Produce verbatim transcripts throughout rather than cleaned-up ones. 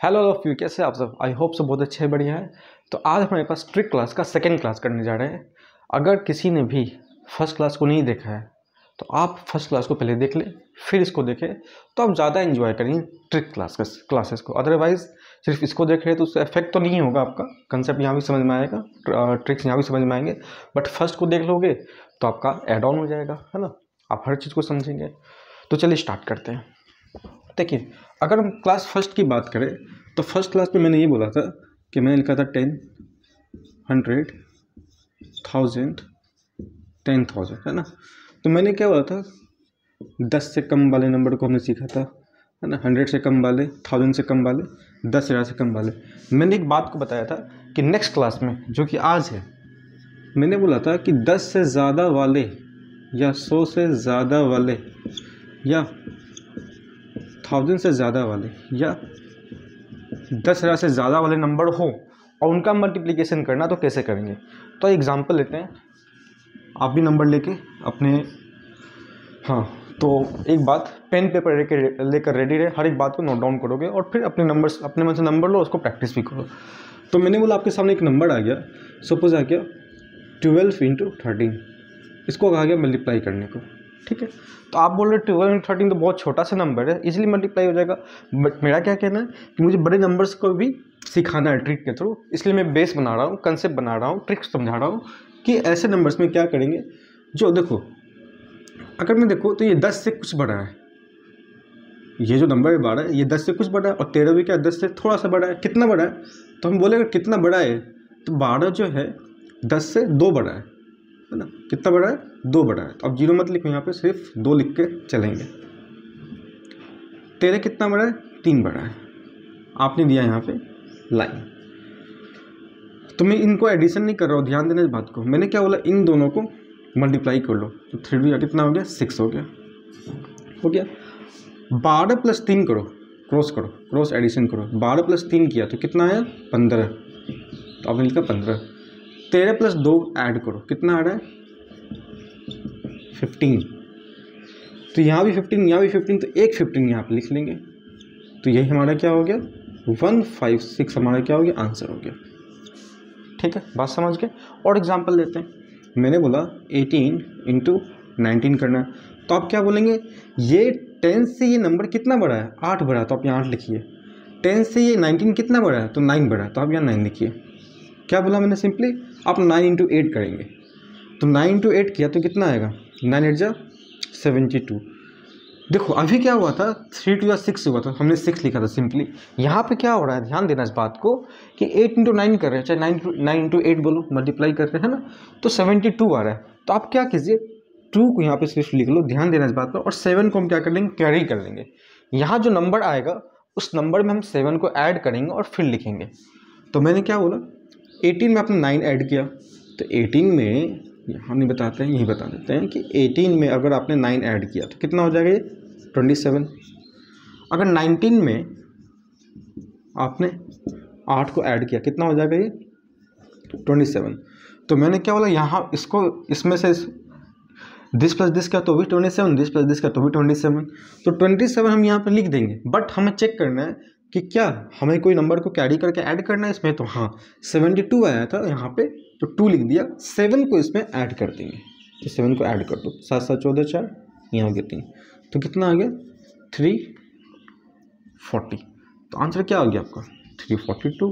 Hello all of you, कैसे आप सब? आई होप सब बहुत अच्छे बढ़िया है। तो आज हमारे पास ट्रिक क्लास का सेकंड क्लास करने जा रहे हैं। अगर किसी ने भी फर्स्ट क्लास को नहीं देखा है तो आप फर्स्ट क्लास को पहले देख लें, फिर इसको देखें तो आप ज़्यादा इन्जॉय करेंगे ट्रिक क्लास क्लासेस को। अदरवाइज सिर्फ इसको देख रहे हैं तो उससे इफेक्ट तो नहीं होगा, आपका कंसेप्ट यहाँ भी समझ में आएगा, ट्रिक्स यहाँ भी समझ में आएंगे, बट फर्स्ट को देख लोगे तो आपका एड ऑन हो जाएगा, है ना। आप हर चीज़ को समझेंगे। तो चलिए स्टार्ट करते हैं। देखिए, अगर हम क्लास फर्स्ट की बात करें तो फर्स्ट क्लास में मैंने ये बोला था कि मैंने लिखा था ten, hundred, thousand, ten thousand, है ना। तो मैंने क्या बोला था, दस से कम वाले नंबर को हमने सीखा था, है ना। हंड्रेड से कम वाले, थाउजेंड से कम वाले, दस हज़ार से कम वाले। मैंने एक बात को बताया था कि नेक्स्ट क्लास में, जो कि आज है, मैंने बोला था कि दस से ज़्यादा वाले या सौ से ज़्यादा वाले या थाउजेंड से ज़्यादा वाले या दस हज़ार से ज़्यादा वाले नंबर हो और उनका मल्टीप्लिकेशन करना तो कैसे करेंगे। तो एग्जांपल लेते हैं, आप भी नंबर लेके अपने, हाँ, तो एक बात, पेन पेपर लेकर लेकर रेडी रहे, हर एक बात को नोट डाउन करोगे और फिर अपने नंबर अपने मन से नंबर लो, उसको प्रैक्टिस भी करो। तो मैंने बोला आपके सामने एक नंबर आ गया, सपोज आ गया ट्वेल्व इंटू थर्टीन, इसको कहा गया मल्टीप्लाई करने को, ठीक है। तो आप बोल रहे ट्वेल्व इंटू थर्टीन तो बहुत छोटा सा नंबर है, इजीली मल्टीप्लाई हो जाएगा। बट मेरा क्या कहना है कि मुझे बड़े नंबर्स को भी सिखाना है ट्रिक के थ्रू, इसलिए मैं बेस बना रहा हूँ, कंसेप्ट बना रहा हूँ, ट्रिक्स समझा रहा हूँ कि ऐसे नंबर्स में क्या करेंगे। जो देखो, अगर मैं देखो तो ये दस से कुछ बड़ा है, ये जो नंबर है बारह, ये दस से कुछ बड़ा है, और तेरह भी क्या दस से थोड़ा सा बड़ा है। कितना बड़ा है? तो हम बोले अगर कितना बड़ा है तो बारह जो है दस से दो बड़ा है, है ना। कितना बड़ा है? दो बड़ा है। तो अब जीरो मत लिखो यहाँ पे, सिर्फ दो लिख के चलेंगे। तेरह कितना बड़ा है? तीन बड़ा है। आपने दिया यहाँ पे लाइन, तो मैं इनको एडिशन नहीं कर रहा हूँ, ध्यान देना इस बात को। मैंने क्या बोला, इन दोनों को मल्टीप्लाई कर लो, तो थ्री भी कितना हो गया? सिक्स हो गया, हो गया। बारह प्लस तीन करो, क्रॉस करो, क्रॉस एडिशन करो। बारह प्लस तीन किया तो कितना आया? पंद्रह, तो आपने लिखा पंद्रह। तेरह प्लस दो ऐड करो, कितना आ रहा है? फिफ्टीन। तो यहाँ भी फिफ्टीन, यहाँ भी फिफ्टीन, तो एक फिफ्टीन यहाँ पे लिख लेंगे। तो यही हमारा क्या हो गया? वन फाइव सिक्स हमारा क्या हो गया? आंसर हो गया। ठीक है, बात समझ गए। और एग्जांपल लेते हैं, मैंने बोला एटीन इंटू नाइनटीन करना है, तो आप क्या बोलेंगे, ये टेन से ये नंबर कितना बड़ा है? आठ बड़ा है, तो आप यहाँ आठ लिखिए। टेन से ये नाइनटीन कितना बड़ा है? तो नाइन बड़ा है, तो आप यहाँ नाइन लिखिए। क्या बोला मैंने? सिंपली आप नाइन इंटू एट करेंगे, तो नाइन इंटू एट किया तो कितना आएगा? नाइन एट जा सेवेंटी टू। देखो अभी क्या हुआ था, थ्री टू या सिक्स हुआ था, हमने सिक्स लिखा था सिंपली। यहाँ पे क्या हो रहा है, ध्यान देना इस बात को कि एट इंटू नाइन कर रहे हैं, चाहे नाइन नाइन इंटू एट बोलो, मल्टीप्लाई कर रहे हैं ना, तो सेवेंटी टू आ रहा है। तो आप क्या कीजिए, टू को यहाँ पे सिर्फ लिख लो, ध्यान देना इस बात पर, और सेवन को हम क्या कर लेंगे? कैरी कर लेंगे। यहाँ जो नंबर आएगा उस नंबर में हम सेवन को ऐड करेंगे और फिर लिखेंगे। तो मैंने क्या बोला, एटीन में आपने नाइन ऐड किया, तो एटीन में हम नहीं बताते हैं, यही बता देते हैं कि एटीन में अगर आपने नाइन ऐड किया तो कितना हो जाएगा? ये ट्वेंटी सेवन। अगर नाइनटीन में आपने आठ को ऐड किया, कितना हो जाएगा? ये ट्वेंटी सेवन। तो मैंने क्या बोला, यहाँ इसको इसमें से दिस प्लस दिस का तो भी twenty seven, this plus this का तो भी ट्वेंटी सेवन, तो ट्वेंटी सेवन हम यहाँ पर लिख देंगे। बट हमें चेक करना है कि क्या हमें कोई नंबर को कैरी करके ऐड करना है इसमें। तो हाँ, सेवेंटी टू आया था यहाँ पे, तो टू लिख दिया, सेवन को इसमें ऐड कर देंगे, तो सेवन को ऐड कर दो, सात सात चौदह चार, यहाँ हो गया तीन, तो कितना आ गया? Three forty. तो आंसर क्या हो गया आपका? Three forty two.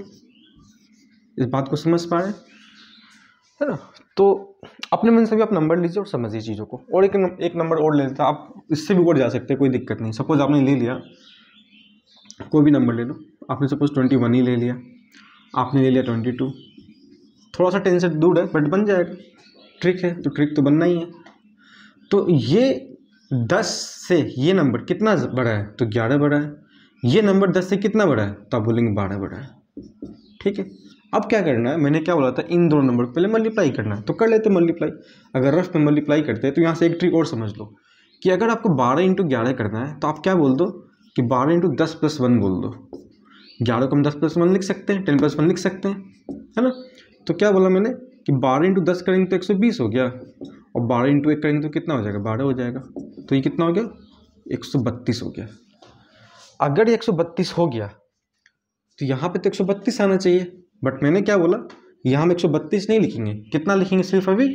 इस बात को समझ पा रहे हैं, है ना। तो अपने मन से भी आप नंबर लीजिए और समझिए चीज़ों को। और एक एक नंबर और ले लेता, आप इससे भी ऊपर जा सकते हैं, कोई दिक्कत नहीं। सपोज आपने ले लिया, कोई भी नंबर ले लो, आपने सपोज ट्वेंटी वन ही ले लिया, आपने ले लिया ट्वेंटी टू, थोड़ा सा टेन से दूर है बट बन जाएगा, ट्रिक है तो ट्रिक तो बनना ही है। तो ये दस से ये नंबर कितना बड़ा है? तो ग्यारह बड़ा है। ये नंबर दस से कितना बड़ा है? तो आप बोलेंगे बारह बड़ा है। ठीक है, अब क्या करना है, मैंने क्या बोला था, इन दोनों नंबर को पहले मल्टीप्लाई करना है, तो कर लेते मल्टीप्लाई। अगर रफ में मल्टीप्लाई करते हैं तो यहाँ से एक ट्रिक और समझ लो कि अगर आपको बारह इंटू ग्यारह करना है तो आप क्या बोल दो कि बारह इंटू दस प्लस वन बोल दो। ग्यारह को हम दस प्लस वन लिख सकते हैं, टेन प्लस वन लिख सकते हैं, है ना। तो क्या बोला मैंने कि बारह इंटू दस करेंगे तो एक सौ बीस हो गया, और बारह इंटू एक करेंगे तो कितना हो जाएगा? बारह हो जाएगा। तो ये कितना हो गया? एक सौ बत्तीस हो गया। अगर ये एक सौ बत्तीस हो गया तो यहाँ पे तो एक सौ बत्तीस आना चाहिए, बट मैंने क्या बोला, यहाँ हम एक सौ बत्तीस नहीं लिखेंगे, कितना लिखेंगे, सिर्फ अभी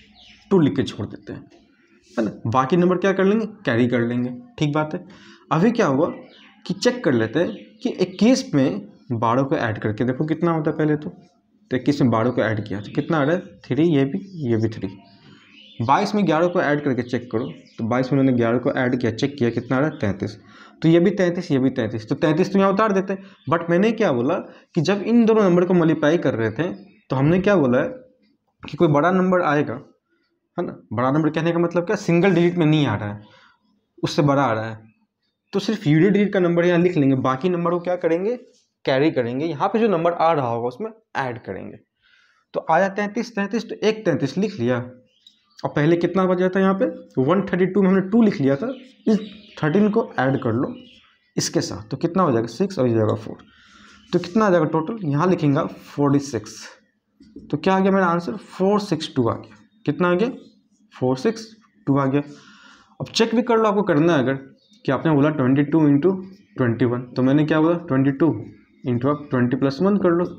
टू लिख के छोड़ देते हैं, है ना। बाकी नंबर क्या कर लेंगे, कैरी कर लेंगे, ठीक बात है। अभी क्या हुआ कि चेक कर लेते हैं कि इक्कीस में बारह को ऐड करके देखो कितना होता है पहले तो तो इक्कीस में बारह को ऐड किया तो कितना आ रहा है, थ्री, ये भी ये भी थ्री। बाईस में ग्यारह को ऐड करके चेक करो, तो बाईस में उन्होंने ग्यारह को ऐड किया, चेक किया, कितना आ रहा है, तैंतीस। तो ये भी तैंतीस, ये भी तैंतीस, तो तैंतीस तो यहाँ उतार देते हैं। बट मैंने क्या बोला कि जब इन दोनों नंबर को मल्टीप्लाई कर रहे थे तो हमने क्या बोला है कि कोई बड़ा नंबर आएगा, है ना। बड़ा नंबर कहने का मतलब क्या, सिंगल डिजिट में नहीं आ रहा है, उससे बड़ा आ रहा है, तो सिर्फ यूनिट डिजिट का नंबर यहाँ लिख लेंगे, बाकी नंबर को क्या करेंगे, कैरी करेंगे, यहाँ पे जो नंबर आ रहा होगा उसमें ऐड करेंगे। तो आया तैंतीस, तैंतीस तो एक तैंतीस लिख लिया। और पहले कितना बचा था यहाँ पे, वन थर्टी टू में हमने टू लिख लिया था, इस थर्टीन को ऐड कर लो इसके साथ, तो कितना हो जाएगा, सिक्स, और ये जाएगा फोर, तो कितना आ जाएगा टोटल, यहाँ लिखेंगे फोर्टी सिक्स। तो क्या आ गया मेरा आंसर, फोर सिक्स टू आ गया। कितना आ गया, फोर सिक्स टू आ गया। अब चेक भी कर लो, आपको करना है अगर कि आपने बोला twenty two into twenty one, तो मैंने क्या बोला, ट्वेंटी टू इंटू आप ट्वेंटी प्लस वन कर लो।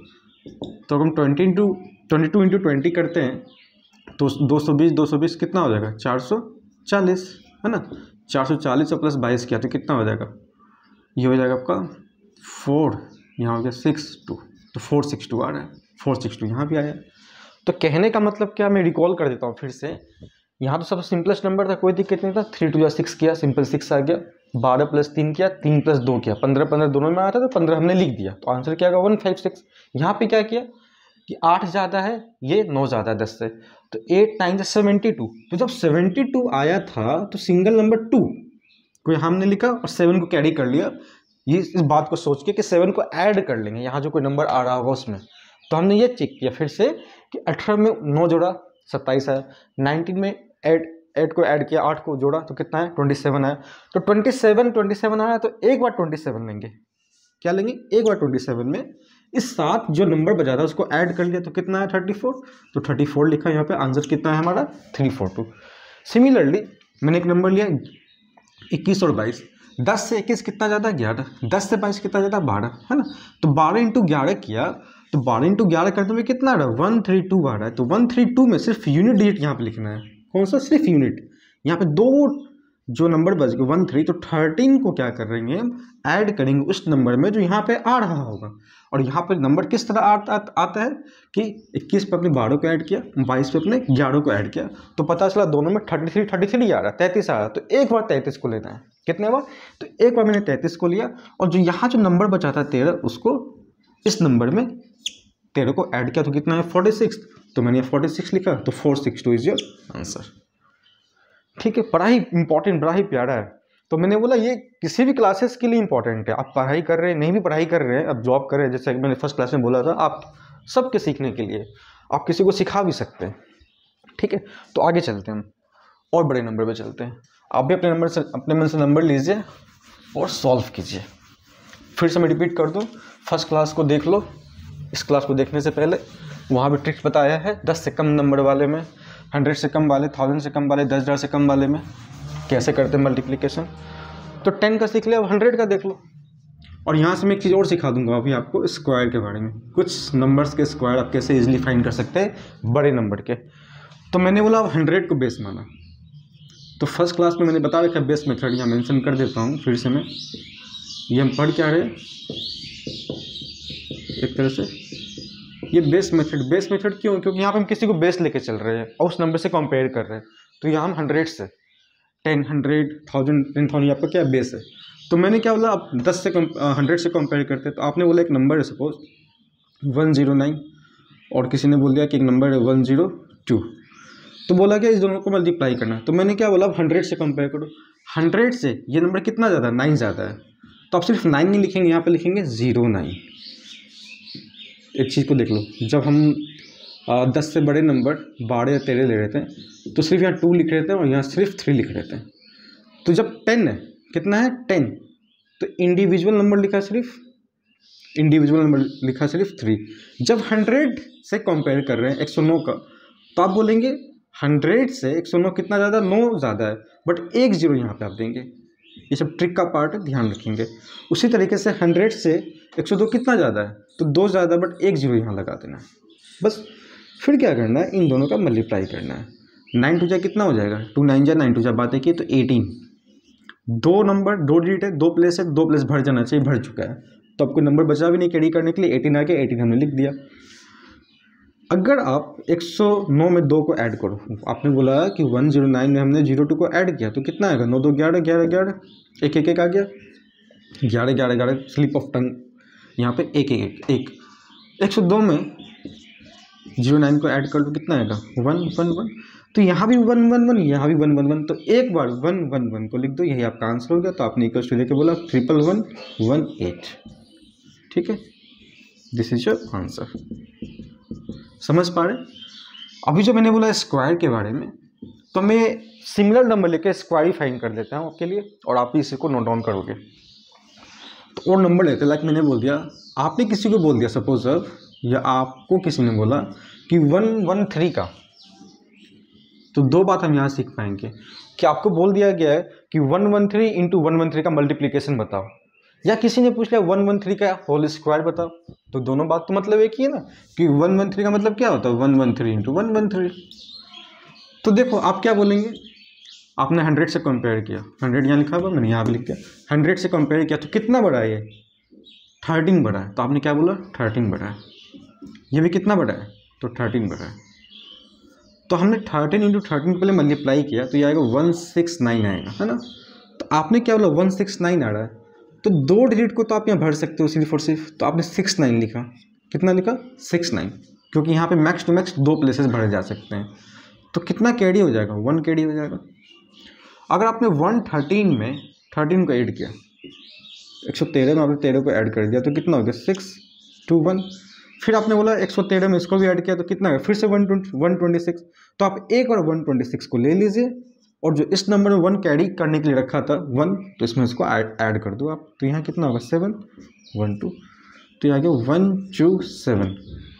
तो हम twenty into twenty two into twenty करते हैं तो दो सौ बीस, दो सौ बीस कितना हो जाएगा, चार सौ चालीस, है ना। चार सौ चालीस और प्लस बाईस किया तो कितना हो जाएगा, ये हो जाएगा आपका फोर, यहाँ हो गया सिक्स टू, तो फोर सिक्स टू आ रहा है, फोर सिक्स टू यहाँ भी आया। तो कहने का मतलब क्या, मैं रिकॉल कर देता हूँ फिर से। यहाँ तो सबसे सिंपलेस्ट नंबर था, कोई दिक्कत नहीं था, थ्री टू या सिक्स किया, सिंपल सिक्स आ गया। बारह प्लस तीन किया, तीन प्लस दो किया, पंद्रह पंद्रह दोनों में आता था, तो पंद्रह हमने लिख दिया, तो आंसर क्या आएगा, वन फाइव सिक्स। यहाँ पे क्या किया कि आठ ज़्यादा है, ये नौ ज़्यादा है दस से, तो एट नाइन सेवेंटी टू। तो जब सेवेंटी टू आया था तो सिंगल नंबर टू को हमने लिखा और सेवन को कैरी कर लिया, ये इस बात को सोच के कि सेवन को ऐड कर लेंगे यहाँ जो कोई नंबर आ रहा होगा उसमें। तो हमने ये चेक किया फिर से कि अठारह में नौ जोड़ा सत्ताईस आया, नाइनटीन में एट एट को ऐड किया, आठ को जोड़ा तो कितना है, ट्वेंटी सेवन आया। तो ट्वेंटी सेवन ट्वेंटी सेवन आया, तो एक बार ट्वेंटी सेवन लेंगे, क्या लेंगे, एक बार ट्वेंटी सेवन में इस साथ जो नंबर बचा था उसको ऐड कर लिया, तो कितना है, थर्टी फोर। तो थर्टी फोर लिखा यहाँ पे, आंसर कितना है हमारा, थ्री फोर टू। सिमिलरली मैंने एक नंबर लिया इक्कीस और बाईस, दस से इक्कीस कितना ज़्यादा, ग्यारह, दस से बाईस कितना ज़्यादा, बारह, है ना। तो बारह इंटू ग्यारह किया, तो बारह इंटू ग्यारह करते हुए कितना आ रहा है, वन थ्री टू आ रहा है। तो वन थ्री टू में सिर्फ यूनिट डिजिट यहाँ पे लिखना है, कौन सा, सिर्फ यूनिट। यहाँ पे दो जो नंबर बच गए वन थ्री, तो थर्टीन को क्या करेंगे हम, ऐड करेंगे उस नंबर में जो यहाँ पे आ रहा होगा। और यहाँ पे नंबर किस तरह आता आता है कि इक्कीस पे अपने बारह को ऐड किया, बाईस पे अपने ग्यारह को ऐड किया, तो पता चला दोनों में थर्टी थ्री थर्टी थ्री आ रहा है, तैंतीस आ रहा है। तो एक बार तैंतीस को लेना है, कितने बार, तो एक बार मैंने तैंतीस को लिया, और जो यहाँ जो नंबर बचा था तेरह, उसको इस नंबर में तेरह को ऐड किया, तो कितना है, फोर्टी सिक्स। तो मैंने फोर्टी सिक्स लिखा, तो four six two is your answer. ठीक है, पढ़ाई इंपॉर्टेंट, बड़ा ही प्यारा है। तो मैंने बोला ये किसी भी क्लासेस के लिए इंपॉर्टेंट है, आप पढ़ाई कर रहे हैं, नहीं भी पढ़ाई कर रहे हैं, अब जॉब कर रहे हैं, जैसे मैंने फर्स्ट क्लास में बोला था, आप सबके सीखने के लिए, आप किसी को सिखा भी सकते हैं। ठीक है, तो आगे चलते हैं हम और बड़े नंबर पे चलते हैं। आप भी अपने नंबर से, अपने मन से नंबर लीजिए और सॉल्व कीजिए। फिर से मैं रिपीट कर दूँ, फर्स्ट क्लास को देख लो, इस क्लास को देखने से पहले वहाँ भी ट्रिक्स बताया है, दस से कम नंबर वाले में, हंड्रेड से कम वाले, थाउजेंड से कम वाले, दस हज़ार से कम वाले में कैसे करते हैं मल्टीप्लिकेशन। तो टेन का सीख लिया, अब हंड्रेड का देख लो। और यहाँ से मैं एक चीज़ और सिखा दूंगा अभी आपको, स्क्वायर के बारे में, कुछ नंबर्स के स्क्वायर आप कैसे इजीली फाइंड कर सकते हैं बड़े नंबर के। तो मैंने बोला अब हंड्रेड को बेस माना, तो फर्स्ट क्लास में मैंने बता रखा बेस मेथड, यहाँ मेंशन कर देता हूँ फिर से मैं। ये हम पढ़ क्या रहे, एक तरह से ये बेस मेथड। बेस मेथड क्यों, क्योंकि यहाँ पे हम किसी को बेस लेके चल रहे हैं और उस नंबर से कंपेयर कर रहे हैं। तो यहाँ हम हंड्रेड से ten, hundred, thousand, ten thousand आपका क्या बेस है। तो मैंने क्या बोला, आप दस से हंड्रेड से कंपेयर करते हैं, तो आपने बोला एक नंबर है सपोज वन जीरो नाइन, और किसी ने बोल दिया कि एक नंबर है वन जीरो टू, तो बोला क्या इस दोनों को मल्टीप्लाई करना। तो मैंने क्या बोला, अब हंड्रेड से कंपेयर करो, हंड्रेड से ये नंबर कितना ज़्यादा, नाइन ज़्यादा है, तो आप सिर्फ नाइन नहीं लिखेंगे, यहाँ पे लिखेंगे ज़ीरो नाइन। एक चीज़ को देख लो, जब हम आ, दस से बड़े नंबर बारह या तेरह ले रहे थे, तो सिर्फ यहाँ टू लिख रहे थे और यहाँ सिर्फ थ्री लिख रहे थे। तो जब टेन है, कितना है टेन, तो इंडिविजुअल नंबर लिखा सिर्फ, इंडिविजुअल नंबर लिखा सिर्फ थ्री। जब हंड्रेड से कंपेयर कर रहे हैं एक सौ नौ का, तो आप बोलेंगे हंड्रेड से एक सौ नौ कितना ज़्यादा, नौ ज़्यादा है, बट एक जीरो यहाँ पे आप देंगे। ये सब ट्रिक का पार्ट है, ध्यान रखेंगे। उसी तरीके से हंड्रेड से एक सौ दो कितना ज़्यादा है, तो दो ज़्यादा, बट एक जीरो यहाँ लगा देना है बस। फिर क्या करना है, इन दोनों का मल्टीप्लाई करना है। नाइन टू जा कितना हो जाएगा, टू नाइन जा नाइन टू जा बातें की तो एटीन। दो नंबर दो डिजिट है, दो प्लेस है, दो प्लेस भर जाना चाहिए, भर चुका है, तो आपको नंबर बचा भी नहीं कैरी करने के लिए, एटीन आ गया, एटीन हमने लिख दिया। अगर आप एक सौ नौ में दो को ऐड करो, आपने बोला कि वन जीरो नाइन में हमने जीरो टू को ऐड किया तो कितना आएगा, नौ दो ग्यारह, ग्यारह ग्यारह, एक एक एक आ गया, ग्यारह ग्यारह ग्यारह, स्लिप ऑफ टंग यहाँ पे एक एक एक एक एक सौ दो में जीरो नाइन को ऐड कर लो कितना आएगा, वन वन वन, तो यहाँ भी वन वन वन, यहाँ भी वन वन वन, तो एक बार वन वन वन को लिख दो, यही आपका आंसर हो गया। तो आपने इक्वल टू लेके बोला ट्रिपल वन वन एट, ठीक है, दिस इज योर आंसर। समझ पा रहे? अभी जो मैंने बोला स्क्वायर के बारे में, तो मैं सिमिलर नंबर लेके स्क्वायर ही फाइंड कर देता हूँ आपके लिए, और आप इसी को नोट डाउन करोगे। तो और नंबर लेते, लाइक मैंने बोल दिया, आपने किसी को बोल दिया सपोज अब, या आपको किसी ने बोला कि वन वन थ्री का, तो दो बात हम यहाँ सीख पाएंगे कि आपको बोल दिया गया है कि one one three into one one three का मल्टीप्लीकेशन बताओ, या किसी ने पूछ लिया वन वन थ्री का होल स्क्वायर बताओ, तो दोनों बात तो मतलब एक ही है ना, कि वन वन थ्री का मतलब क्या होता है, one one three into one one three. तो देखो आप क्या बोलेंगे, आपने हंड्रेड से कंपेयर किया, हंड्रेड यहाँ लिखा हुआ, मैंने यहाँ भी लिख दिया, हंड्रेड से कंपेयर किया तो कितना बड़ा है, ये थर्टीन बड़ा है, तो आपने क्या बोला, थर्टीन बड़ा है। ये भी कितना बड़ा है, तो थर्टीन बड़ा है। तो हमने थर्टीन इंटू थर्टीन को पहले मल्टीप्लाई किया, तो ये आएगा वन सिक्स नाइन आएगा, है ना। तो आपने क्या बोला, वन सिक्स नाइन आ रहा है, तो दो डिजिट को तो आप यहाँ भर सकते हो सिर्फ और सिर्फ, तो आपने सिक्स नाइन लिखा, कितना लिखा, सिक्स नाइन, क्योंकि यहाँ पे मैक्स टू मैक्स दो प्लेसेस भरे जा सकते हैं। तो कितना कैडी हो जाएगा, वन कैडी हो जाएगा। अगर आपने वन थर्टीन में थर्टीन को ऐड किया, एक सौ तेरह में आपने तेरह को ऐड कर दिया, तो कितना हो गया, सिक्स टू वन। फिर आपने बोला एक सौ तेरह में इसको भी ऐड किया, तो कितना है, फिर से one twenty one twenty six. तो आप एक और वन ट्वेंटी सिक्स को ले लीजिए, और जो इस नंबर में वन कैरी करने के लिए रखा था वन, तो इसमें इसको ऐड ऐड कर दो आप, तो यहाँ कितना होगा, सेवन वन टू, तो यहाँ गया one two seven.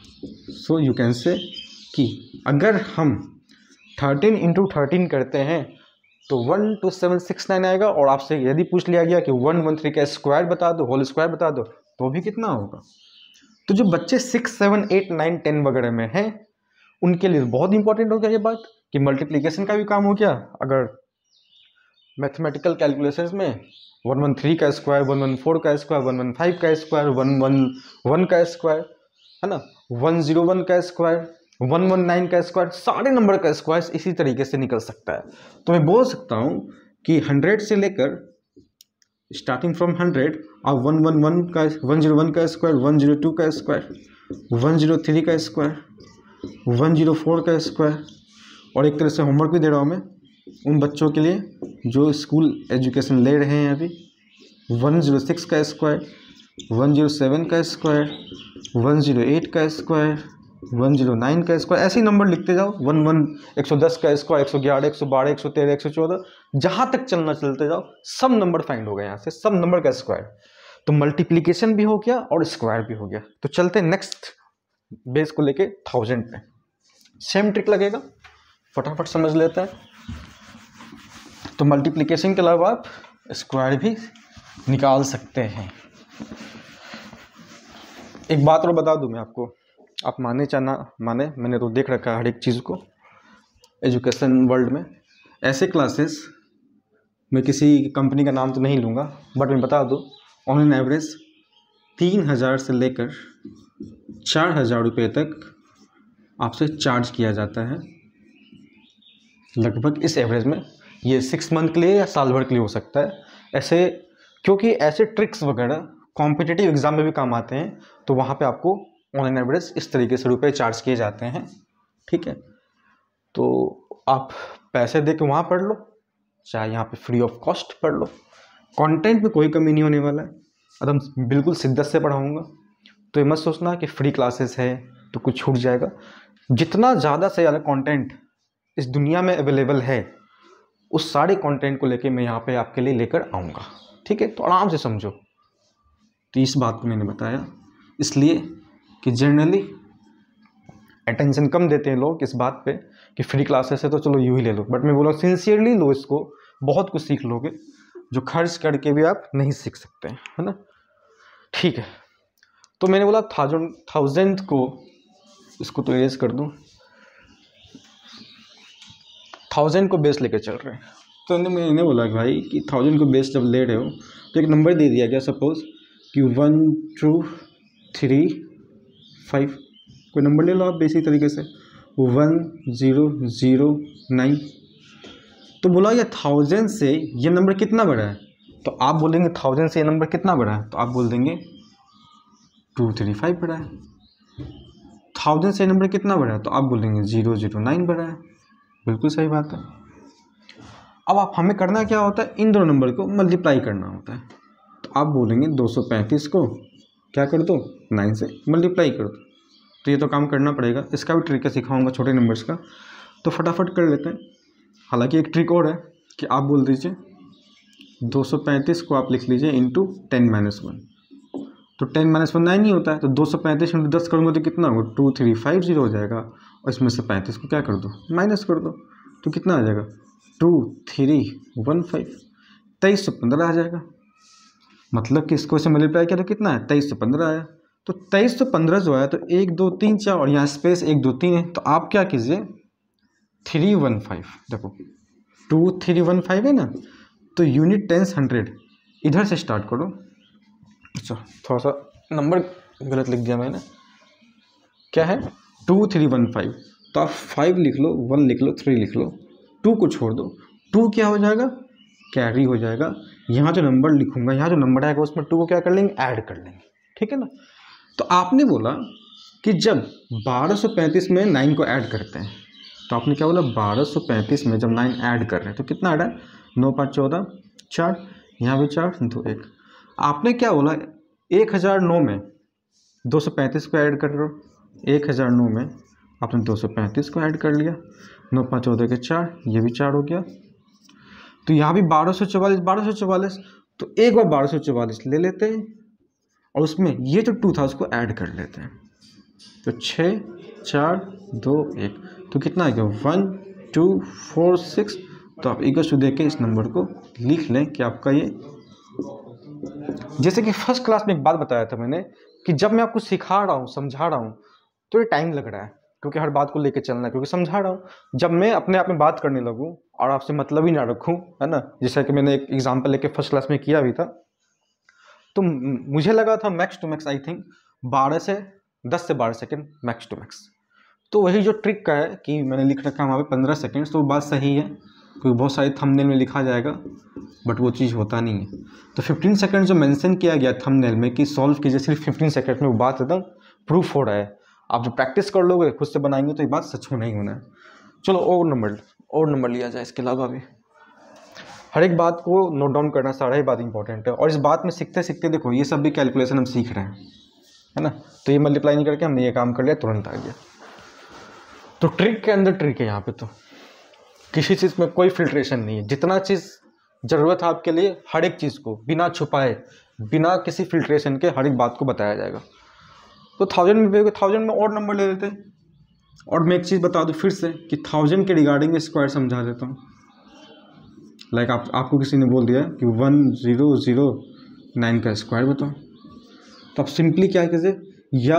So you can say कि अगर हम थर्टीन इंटू थर्टीन करते हैं तो one two seven six nine आएगा, और आपसे यदि पूछ लिया गया कि वन वन थ्री का स्क्वायर बता दो, होल स्क्वायर बता दो, तो भी कितना होगा। तो जो बच्चे six seven eight nine ten वगैरह में हैं, उनके लिए बहुत इंपॉर्टेंट हो गया ये बात कि मल्टीप्लिकेशन का भी काम हो गया। अगर मैथमेटिकल कैलकुलेशंस में वन वन थ्री का स्क्वायर, वन वन फोर का स्क्वायर, वन वन फाइव का स्क्वायर, वन वन वन का स्क्वायर, है ना, वन जीरो वन का स्क्वायर, वन वन नाइन का स्क्वायर, सारे नंबर का स्क्वायर इसी तरीके से निकल सकता है। तो मैं बोल सकता हूँ कि हंड्रेड से लेकर स्टार्टिंग फ्रॉम हंड्रेड आप वन वन वन का, वन जीरो वन का स्क्वायर, वन जीरो टू का स्क्वायर, वन जीरो थ्री का स्क्वायर, वन जीरो फोर का स्क्वायर, और एक तरह से होमवर्क भी दे रहा हूँ मैं उन बच्चों के लिए जो स्कूल एजुकेशन ले रहे हैं अभी, वन जीरो सिक्स का स्क्वायर, वन जीरो सेवन का स्क्वायर, वन जीरो एट का स्क्वायर, वन जीरो नाइन का स्क्वायर, ऐसे ही नंबर लिखते जाओ, वन वन एक सौ दस का स्क्वायर, एक सौ ग्यारह, एक सौ बारह, एक सौ तेरह, एक सौ चौदह, जहाँ तक चलना चलते जाओ, सब नंबर फाइंड हो गए यहाँ से, सब नंबर का स्क्वायर। तो मल्टीप्लिकेशन भी हो गया और स्क्वायर भी हो गया। तो चलते हैं नेक्स्ट बेस को लेके थाउजेंड पे, सेम ट्रिक लगेगा, फटाफट समझ लेते हैं। तो मल्टीप्लिकेशन के अलावा आप स्क्वायर भी निकाल सकते हैं। एक बात और बता दूं मैं आपको, आप माने चाहे ना माने, मैंने तो देख रखा है हर एक चीज़ को एजुकेशन वर्ल्ड में। ऐसे क्लासेस, मैं किसी कंपनी का नाम तो नहीं लूँगा, बट मैं बता दूँ, ऑन एन एवरेज तीन हज़ार से लेकर चार हज़ार रुपये तक आपसे चार्ज किया जाता है लगभग इस एवरेज में। ये सिक्स मंथ के लिए या साल भर के लिए हो सकता है ऐसे, क्योंकि ऐसे ट्रिक्स वगैरह कॉम्पिटिटिव एग्जाम में भी काम आते हैं, तो वहाँ पे आपको ऑन एन एवरेज इस तरीके से रुपए चार्ज किए जाते हैं, ठीक है। तो आप पैसे दे के वहाँ पढ़ लो, चाहे यहाँ पे फ्री ऑफ कॉस्ट पढ़ लो, कंटेंट में कोई कमी नहीं होने वाला है, एकदम बिल्कुल शिद्दत से पढ़ाऊँगा। तो ये मत सोचना कि फ्री क्लासेस है तो कुछ छूट जाएगा। जितना ज़्यादा से ज़्यादा कंटेंट इस दुनिया में अवेलेबल है, उस सारे कंटेंट को लेके मैं यहाँ पे आपके लिए लेकर आऊँगा, ठीक है। तो आराम से समझो। तो इस बात को मैंने बताया इसलिए कि जनरली अटेंशन कम देते हैं लोग इस बात पे कि फ्री क्लासेस है तो चलो यूँ ही ले लो, बट मैं बोला सिंसियरली लो इसको, बहुत कुछ सीख लोगे जो खर्च करके भी आप नहीं सीख सकते हैं, है ना। ठीक है, तो मैंने बोला थाउजेंड थाउजेंड को इसको तो इरेज कर दूँ, थाउजेंड को बेस लेकर चल रहे हैं। तो मैंने बोला कि भाई कि थाउजेंड को बेस जब ले रहे हो तो एक नंबर दे दिया गया, सपोज कि वन टू थ्री फाइव, कोई नंबर ले लो आप बेसिक तरीके से, वन ज़ीरो ज़ीरो नाइन। तो बोला ये थाउजेंड से ये नंबर कितना बड़ा है, तो आप बोलेंगे थाउजेंड से ये नंबर कितना बड़ा है, तो आप बोल देंगे टू थ्री फाइव बड़ा है। थाउजेंड से ये नंबर कितना बड़ा है, तो आप बोलेंगे ज़ीरो ज़ीरो नाइन बड़ा है। बिल्कुल सही बात है। अब आप हमें करना क्या होता है, इन दोनों नंबर को मल्टीप्लाई करना होता है। तो आप बोलेंगे दो सौ पैंतीस को क्या कर दो, नाइन से मल्टीप्लाई कर दो। तो ये तो काम करना पड़ेगा, इसका भी ट्रिक सिखाऊंगा छोटे नंबर्स का, तो फटाफट कर लेते हैं। हालांकि एक ट्रिक और है कि आप बोल दीजिए दो सौ पैंतीस को आप लिख लीजिए इंटू टेन माइनस वन, तो टेन माइनस वन नाइन ही होता है, तो दो सौ पैंतीस इंटू दस करूँगा तो कितना होगा, टू थ्री फाइव जीरो हो जाएगा, और इसमें से पैंतीस को क्या कर दो, माइनस कर दो, तो कितना आ जाएगा, टू थ्री वन फाइव, तेईस सौ पंद्रह आ जाएगा। मतलब कि इसको से मल्टीप्लाई किया तो कितना है, तेईस सौ पंद्रह आया। तो तेईस सौ पंद्रह जो आया तो एक दो तीन चार और यहाँ स्पेस एक दो तीन है, तो आप क्या कीजिए थ्री वन फाइव, देखो टू थ्री वन फाइव है ना, तो यूनिट टेंस हंड्रेड इधर से स्टार्ट करो। अच्छा थोड़ा सा नंबर गलत लिख दिया मैंने, क्या है टू थ्री वन फाइव, तो आप फाइव लिख लो, वन लिख लो, थ्री लिख लो, टू को छोड़ दो, टू क्या हो जाएगा, कैरी हो जाएगा। यहाँ जो नंबर लिखूंगा, यहाँ जो नंबर आएगा उसमें टू को क्या कर लेंगे, ऐड कर लेंगे, ठीक है ना। तो आपने बोला कि जब बारह सौ पैंतीस में नाइन को ऐड करते हैं, तो आपने क्या बोला, बारह सौ पैंतीस में जब नाइन ऐड कर रहे हैं तो कितना आ रहा है, नौ पाँच चौदह, चार, यहाँ भी चार, दो एक। आपने क्या बोला, एक हज़ार नौ में दो सौ पैंतीस को ऐड कर रहे हो, एक हज़ार नौ में आपने दो सौ पैंतीस को ऐड कर लिया, नौ पाँच चौदह के चार, ये भी चार हो गया। तो यहाँ भी बारह सौ चौवालीस, बारह सौ चौवालीस, तो एक बार बारह सौ चौवालीस ले लेते हैं और उसमें ये जो टू था उसको ऐड कर लेते हैं, तो छः चार दो एक, तो कितना आ गया, वन टू फोर सिक्स। तो आप इक्वल टू दे के इस नंबर को लिख लें कि आपका ये, जैसे कि फर्स्ट क्लास में एक बात बताया था मैंने कि जब मैं आपको सिखा रहा हूँ, समझा रहा हूँ, तो ये टाइम लग रहा है क्योंकि हर बात को लेकर चलना है, क्योंकि समझा रहा हूँ। जब मैं अपने आप में बात करने लगूँ और आपसे मतलब ही ना रखूँ, है ना, जैसा कि मैंने एक एग्जाम्पल लेके फर्स्ट क्लास में किया भी था, तो मुझे लगा था max to max I think बारह से दस से बारह सेकेंड मैक्स टू मैक्स। तो वही जो ट्रिक का है कि मैंने लिख रखा है वहाँ पे पंद्रह सेकेंड्स, तो वो बात सही है क्योंकि बहुत सारे थंबनेल में लिखा जाएगा बट वो चीज़ होता नहीं है। तो फिफ्टीन सेकेंड जो मेंशन किया गया थंबनेल में कि सॉल्व कीजिए सिर्फ फिफ्टीन सेकेंड में, वो बात एकदम प्रूफ हो रहा है। आप जो प्रैक्टिस कर लोगे, खुद से बनाएंगे, तो ये बात सच में नहीं होना है। चलो और नंबर और नंबर लिया जाए। इसके अलावा भी हर एक बात को नोट डाउन करना, सारा ही बात इंपॉर्टेंट है। और इस बात में सीखते सीखते देखो ये सब भी कैलकुलेशन हम सीख रहे हैं, है ना। तो ये मल्टीप्लाई नहीं करके हमने ये काम कर लिया, तुरंत आ गया। तो ट्रिक के अंदर ट्रिक है यहाँ पे, तो किसी चीज़ में कोई फिल्ट्रेशन नहीं है। जितना चीज़ ज़रूरत है आपके लिए, हर एक चीज़ को बिना छुपाए, बिना किसी फिल्ट्रेशन के हर एक बात को बताया जाएगा। तो थाउजेंड में थाउजेंड में और नंबर ले लेते हैं। और मैं एक चीज़ बता दूं फिर से कि थाउजेंड के रिगार्डिंग स्क्वायर समझा देता हूँ। लाइक आप आपको किसी ने बोल दिया कि वन ज़ीरो ज़ीरो नाइन का स्क्वायर बताओ, तो आप सिंपली क्या कीजिए, या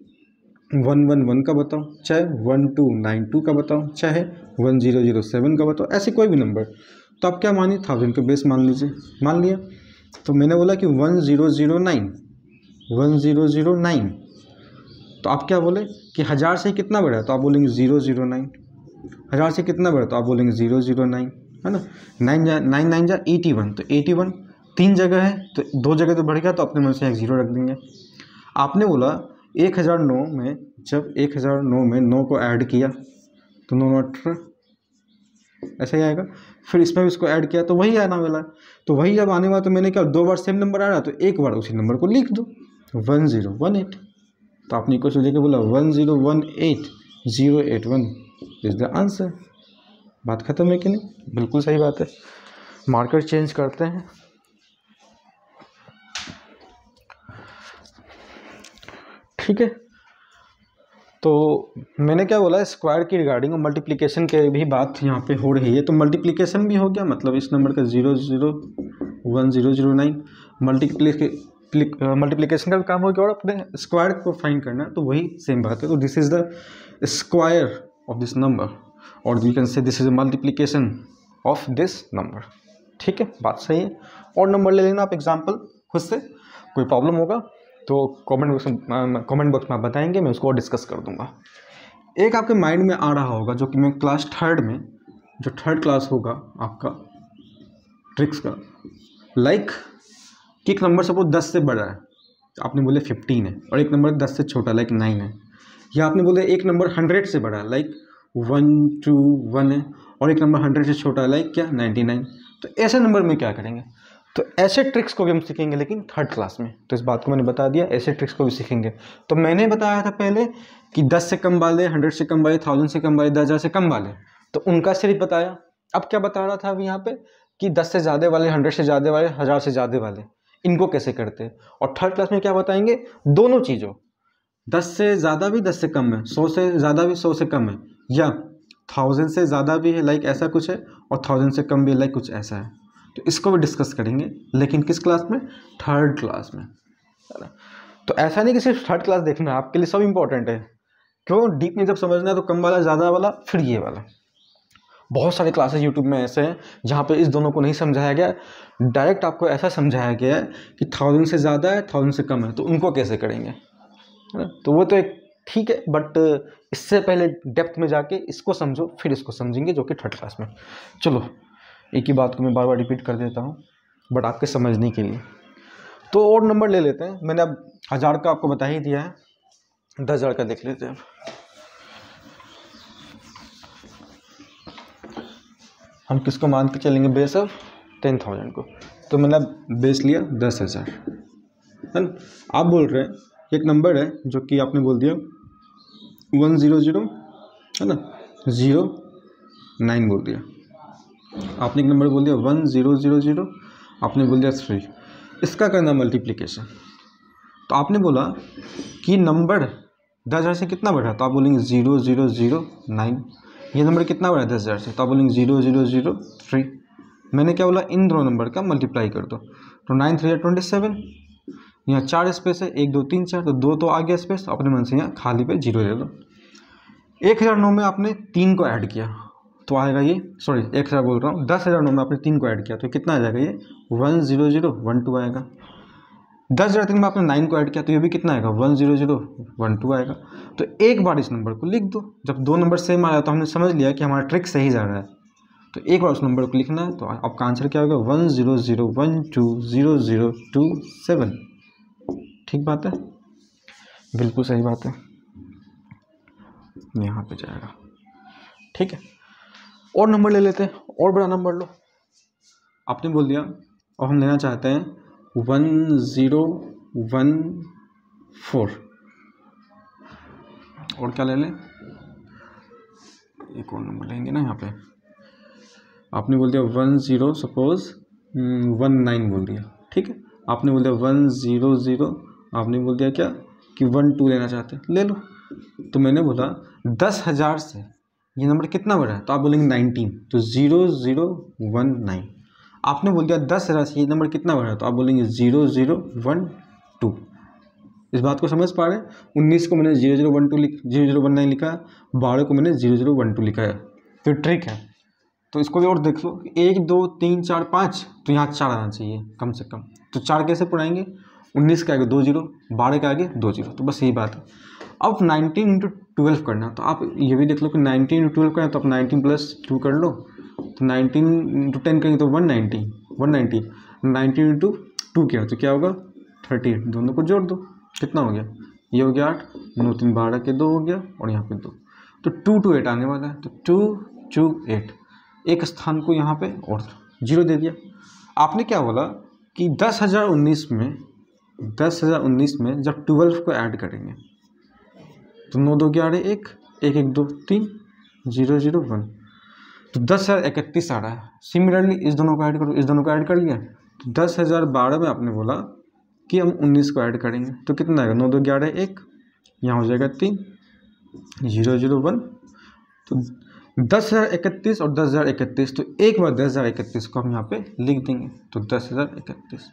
वन वन वन का बताओ, चाहे वन टू नाइन टू का बताओ, चाहे वन ज़ीरो ज़ीरो सेवन का बताओ, ऐसे कोई भी नंबर। तो आप क्या मानिए, थाउजेंड के बेस मान लीजिए। मान लिया, तो मैंने बोला कि one zero zero nine, one zero zero nine, तो आप क्या बोले कि हज़ार से कितना बड़ा है, तो आप बोलेंगे ज़ीरो ज़ीरो नाइन। हज़ार से कितना बड़ा, तो आप बोलेंगे ज़ीरो ज़ीरो नाइन, है ना। नाइन जा नाइन नाइन जा एटी वन, तो एटी वन तीन जगह है, तो दो जगह तो बढ़ गया, तो अपने मन से एक ज़ीरो रख देंगे। आपने बोला एक हज़ार नौ में, जब एक हज़ार नौ में नौ को ऐड किया तो नौ नौ अठारह, ऐसा ही आएगा। फिर इसमें भी इसको ऐड किया तो वही आना वाला, तो वही जब आने वाला, तो मैंने क्या दो बार सेम नंबर आ रहा, तो एक बार उसी नंबर को लिख दो, वन ज़ीरो वन एट। तो आपने कुछ लेके बोला one zero one eight zero eight one is the answer. बात खत्म है कि नहीं? बिल्कुल सही बात है। मार्कर चेंज करते हैं। ठीक है, तो मैंने क्या बोला, स्क्वायर की रिगार्डिंग और मल्टीप्लिकेशन के भी बात यहाँ पे हो रही है। तो मल्टीप्लिकेशन भी हो गया, मतलब इस नंबर का zero zero one zero zero nine multiplication multiplication का भी काम हो गया और अपने स्क्वायर को फाइंड करना है, तो वही सेम बात है। तो this is the square of this number और you can say this is the multiplication of this number. ठीक है, बात सही है। और नंबर ले लेना आप एग्जाम्पल खुद से, कोई प्रॉब्लम होगा तो कमेंट बॉक्स में कमेंट बॉक्स में आप बताएंगे, मैं उसको डिस्कस कर दूंगा। एक आपके माइंड में आ रहा होगा जो कि मैं क्लास थर्ड में, जो थर्ड क्लास होगा आपका ट्रिक्स का, लाइक कि एक नंबर सपोज दस से बड़ा है, आपने बोले फिफ्टीन है, और एक नंबर दस से छोटा लाइक नाइन है, या आपने बोले एक नंबर हंड्रेड से बड़ा है लाइक वन टू वन है, और एक नंबर हंड्रेड से छोटा है लाइक क्या नाइन्टी नाइन। तो ऐसे नंबर में क्या करेंगे, तो ऐसे ट्रिक्स को भी हम सीखेंगे लेकिन थर्ड क्लास में। तो इस बात को मैंने बता दिया, ऐसे ट्रिक्स को भी सीखेंगे। तो मैंने बताया था पहले कि दस से कम वाले, हंड्रेड से कम वाले, थाउजेंड से कम वाले, दस हज़ार से कम वाले, तो उनका सिर्फ बताया। अब क्या बता रहा था अभी यहाँ पे कि दस से ज़्यादा वाले, हंड्रेड से ज़्यादा वाले, हज़ार से ज़्यादा वाले, इनको कैसे करते हैं। और थर्ड क्लास में क्या बताएंगे, दोनों चीज़ों, दस से ज़्यादा भी दस से कम है, सौ से ज़्यादा भी सौ से कम है, या थाउजेंड से ज़्यादा भी है लाइक ऐसा कुछ है, और थाउजेंड से कम भी लाइक कुछ ऐसा है। तो इसको भी डिस्कस करेंगे, लेकिन किस क्लास में, थर्ड क्लास में, है ना। तो ऐसा नहीं कि सिर्फ थर्ड क्लास देखना है, आपके लिए सब इंपॉर्टेंट है। क्यों, डीप में जब समझना है तो कम वाला, ज़्यादा वाला, फिर ये वाला। बहुत सारे क्लासेस यूट्यूब में ऐसे हैं जहाँ पे इस दोनों को नहीं समझाया गया, डायरेक्ट आपको ऐसा समझाया गया है कि थाउजेंड से ज़्यादा है, थाउजेंड से कम है, तो उनको कैसे करेंगे, है ना। तो वो तो एक ठीक है, बट इससे पहले डेप्थ में जाके इसको समझो, फिर इसको समझेंगे, जो कि थर्ड क्लास में। चलो, एक ही बात को मैं बार बार रिपीट कर देता हूँ बट आपके समझने के लिए। तो और नंबर ले लेते हैं, मैंने अब हज़ार का आपको बता ही दिया है, दस हज़ार का देख लेते हैं। हम किसको मान के चलेंगे, बेस ऑफ टेन थाउजेंड को। तो मैंने अब बेस लिया दस हज़ार, है ना। आप बोल रहे हैं एक नंबर है जो कि आपने बोल दिया वन ज़ीरो ज़ीरो, है ना, ज़ीरो नाइन बोल दिया। आपने एक नंबर बोल दिया वन ज़ीरो ज़ीरो ज़ीरो, आपने बोल दिया थ्री, इसका करना मल्टीप्लिकेशन। तो आपने बोला कि नंबर दस हज़ार से कितना बढ़ा, तो आप बोलेंगे ज़ीरो ज़ीरो ज़ीरो नाइन। ये नंबर कितना बढ़ा दस हज़ार से, तो आप बोलेंगे ज़ीरो ज़ीरो ज़ीरो थ्री। मैंने क्या बोला, इन दोनों नंबर का मल्टीप्लाई कर दो, तो नाइन थ्री ट्वेंटी सेवन। यहाँ चार स्पेस है, एक दो तीन चार, तो दो तो आ गया स्पेस, अपने मन से यहाँ खाली पे जीरो ले लो। एक हज़ार नौ में आपने तीन को ऐड किया तो आएगा ये, सॉरी एक हज़ार बोल रहा हूँ, दस हज़ार नौ में आपने तीन को ऐड किया तो कितना आ जाएगा, ये one zero zero one two आएगा। दस हज़ार तीन में आपने नाइन को ऐड किया तो ये भी कितना आएगा, one zero zero one two आएगा। तो एक बार इस नंबर को लिख दो, जब दो नंबर सेम आया तो हमने समझ लिया कि हमारा ट्रिक सही जा रहा है। तो एक बार उस नंबर को लिखना है, तो आपका आंसर क्या होगा, one zero zero one two zero zero two seven. ठीक बात है, बिल्कुल सही बात है, यहाँ पे जाएगा। ठीक है, और नंबर ले लेते हैं, और बड़ा नंबर लो। आपने बोल दिया और हम लेना चाहते हैं वन ज़ीरो वन फोर, और क्या ले लें, एक और नंबर लेंगे ना यहाँ पे। आपने बोल दिया one zero suppose one nine बोल दिया, ठीक है। आपने बोल दिया वन ज़ीरो ज़ीरो, आपने बोल दिया क्या कि वन टू लेना चाहते हैं, ले लो। तो मैंने बोला दस हज़ार से ये नंबर कितना बढ़ा है, तो आप बोलेंगे नाइनटीन, तो ज़ीरो ज़ीरो वन नाइन। आपने बोल दिया दस हज़ार से ये नंबर कितना बढ़ा है, तो आप बोलेंगे ज़ीरो ज़ीरो वन टू। इस बात को समझ पा रहे हैं, उन्नीस को मैंने ज़ीरो ज़ीरो वन टू लिख ज़ीरो ज़ीरो वन नाइन लिखा है, बारह को मैंने ज़ीरो ज़ीरो वन टू लिखा है। तो ट्रिक है, तो इसको भी और देख लो, एक दो तीन चार पाँच, तो यहाँ चार आना चाहिए कम से कम। तो चार कैसे पुराएंगे, उन्नीस के आगे दो जीरो, बारह के आगे दो जीरो, तो बस यही बात है। अब नाइनटीन इंटू ट्वेल्व करना, तो आप ये भी देख लो कि नाइनटीन इंटू ट्वेल्व करना, तो आप नाइनटीन प्लस टू कर लो, तो नाइनटीन इंटू टेन करेंगे तो one ninety, one ninety, nineteen into two किया तो क्या होगा थर्टी एट, दोनों को जोड़ दो, कितना हो गया, ये हो गया आठ, नौ तीन बारह के दो हो गया, और यहाँ पे दो, तो टू टू एट आने वाला है। तो टू टू एट, एक स्थान को यहाँ पे और जीरो दे दिया। आपने क्या बोला कि दस हज़ार उन्नीस में दस हज़ार उन्नीस में जब ट्वेल्व को ऐड करेंगे तो नौ दो ग्यारह, एक एक एक दो तीन, जीरो जीरो वन, तो दस हज़ार इकतीस आ रहा है। सिमिलरली इस दोनों को ऐड करो, इस दोनों को ऐड कर लिया, तो दस हज़ार बारह में आपने बोला कि हम उन्नीस को ऐड करेंगे तो कितना आएगा, नौ दो ग्यारह, एक, यहाँ हो जाएगा तीन, जीरो जीरो वन। तो दस हज़ार इकतीस और दस हज़ार इकतीस, तो एक बार दस हज़ार इकतीस को हम यहाँ पे लिख देंगे, तो दस हज़ार इकतीस।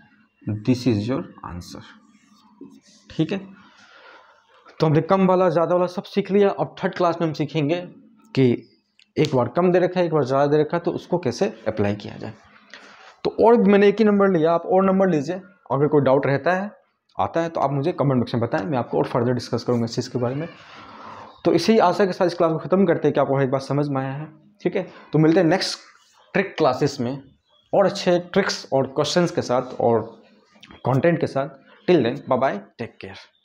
This is your answer. ठीक है, तो हमने कम वाला ज़्यादा वाला सब सीख लिया। अब थर्ड क्लास में हम सीखेंगे कि एक बार कम दे रखा है, एक बार ज़्यादा दे रखा है, तो उसको कैसे अप्लाई किया जाए। तो और मैंने एक ही नंबर लिया, आप और नंबर लीजिए। अगर कोई डाउट रहता है आता है तो आप मुझे कमेंट बॉक्स में बताएं, मैं आपको और फर्दर डिस्कस करूँगा इस चीज़ के बारे में। तो इसी आशा के साथ इस क्लास को ख़त्म करते हैं कि आपको एक बात समझ में आया है। ठीक है, तो मिलते हैं नेक्स्ट ट्रिक क्लासेस में और अच्छे ट्रिक्स और क्वेश्चंस के साथ और कंटेंट के साथ। Till then bye bye, take care.